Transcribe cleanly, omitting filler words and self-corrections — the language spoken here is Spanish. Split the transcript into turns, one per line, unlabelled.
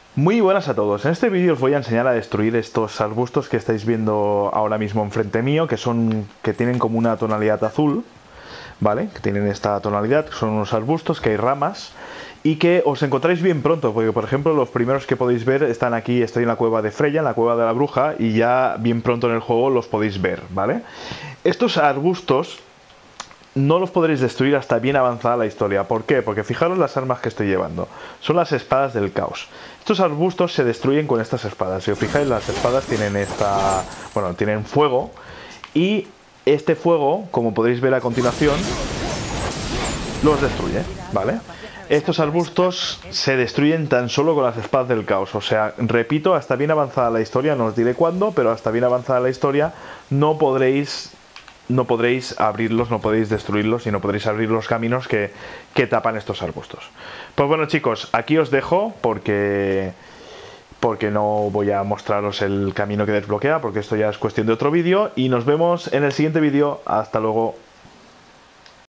Muy buenas a todos. En este vídeo os voy a enseñar a destruir estos arbustos que estáis viendo ahora mismo enfrente mío, que tienen como una tonalidad azul, ¿vale? Que tienen esta tonalidad, son unos arbustos que hay ramas y que os encontráis bien pronto, porque por ejemplo los primeros que podéis ver están aquí, estoy en la cueva de Freya, en la cueva de la bruja, y ya bien pronto en el juego los podéis ver, ¿vale? Estos arbustos no los podréis destruir hasta bien avanzada la historia. ¿Por qué? Porque fijaros las armas que estoy llevando. Son las espadas del caos. Estos arbustos se destruyen con estas espadas. Si os fijáis, las espadas tienen tienen fuego. Y este fuego, como podéis ver a continuación, los destruye, ¿vale? Estos arbustos se destruyen tan solo con las espadas del caos. O sea, repito, hasta bien avanzada la historia, no os diré cuándo, pero hasta bien avanzada la historia no podréis abrirlos, no podéis destruirlos y no podréis abrir los caminos que tapan estos arbustos. Pues bueno, chicos, aquí os dejo porque no voy a mostraros el camino que desbloquea, porque esto ya es cuestión de otro vídeo, y nos vemos en el siguiente vídeo. Hasta luego.